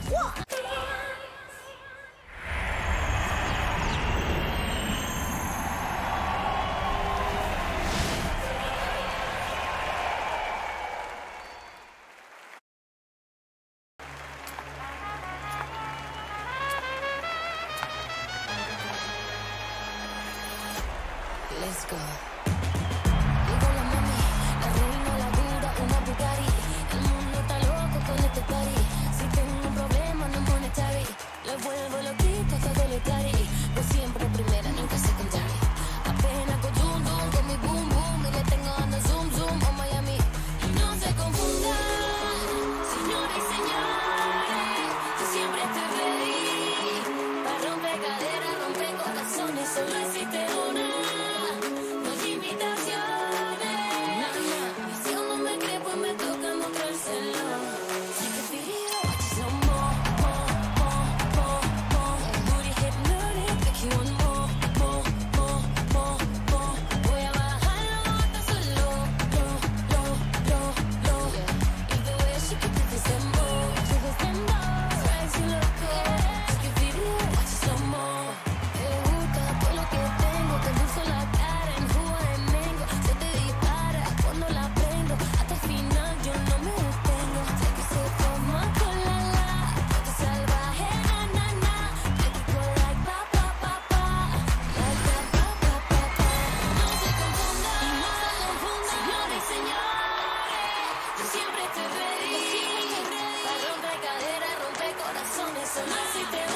Let's go. Llegó la mami, la reina, la dura, una Bugatti. El mundo está loco con este party. Si tengo un problema, no monetary. Le vuelvo loquito, todo lo cari. Pues siempre primera, nunca secondary. Apenas con zoom, zoom, con mi boom, boom. Y le tengo dando zoom, zoom a Miami. Y no se confundan, señores y señores. Yo siempre estoy ready. Para romper caderas, romper corazones, solo existe una. Siempre estoy ready. Para romper caderas, romper corazones, solo existe